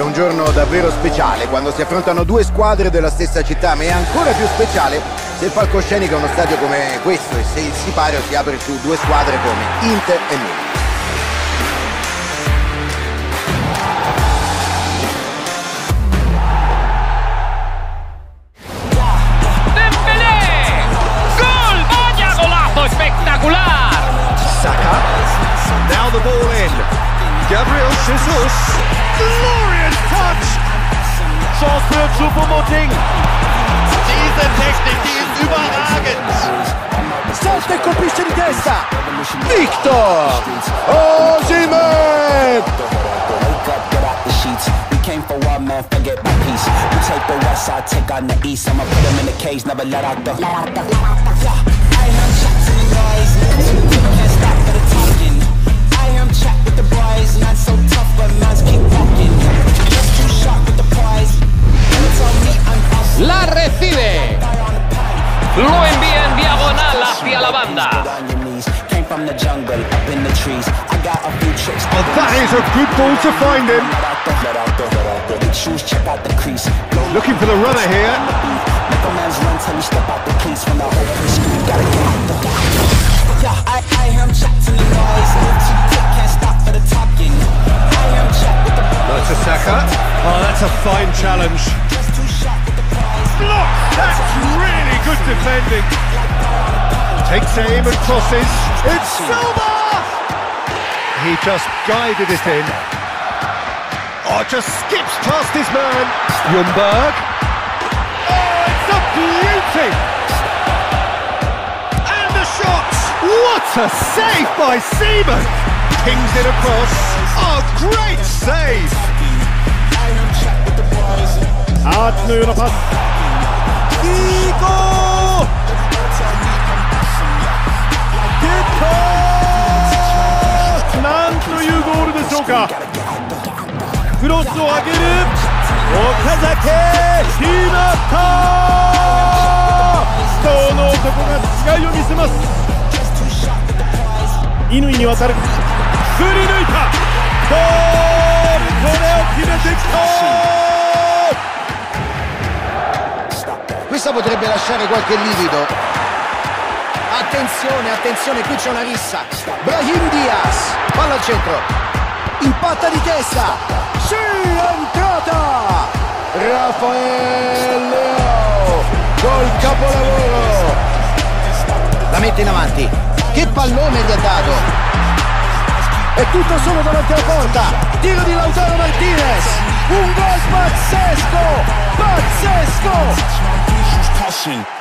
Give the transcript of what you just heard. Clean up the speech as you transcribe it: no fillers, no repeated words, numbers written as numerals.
un giorno davvero speciale quando si affrontano due squadre della stessa città, ma è ancora più speciale se il palcoscenico è uno stadio come questo e se il sipario si apre su due squadre come Inter e Milan. Now the ball in. Gabriel Jesus. Glorious touch. Chance für Choupo-Moting. Diese Technik, die ist überragend. Salta e colpisce di testa. Victor Osimhen. We came for one man, forget my peace. We take the west side, take on the east. I'ma put them in the cage, never let out the. I heard shots in the noise. Can't stop for the talking. I hear him chat with the boys. Not so tough, but man's keep walking. Just too sharp with the prize. La recibe. Lo envía en diagonal hacia la banda. Well, that is a good ball to find him. Looking for the runner here. That's a Saka. Oh, that's a fine challenge. Block! That's really good defending. Takes aim and crosses. It's Sobuj! He just guided it in. Oh, just skips past his man. Ljungberg. Oh, it's a beauty! And the shot! What a save by Seaman! Pings it across. Oh, great save! Att nu pass. Igor! Get なんというゴールでしょうか。クロスを上げる。岡崎決まった。この男が違いを見せます。乾に渡る。振り抜いた。ゴール、これを決めてきた。 Questa potrebbe lasciare qualche livido. Attenzione, attenzione, qui c'è una rissa. Brahim Diaz, palla al centro. Impatta di testa. Sì, è entrata. Rafael Leao col capolavoro. La mette in avanti. Che pallone gli ha dato. È tutto solo davanti alla porta. Tiro di Lautaro Martinez. Un gol pazzesco. Pazzesco.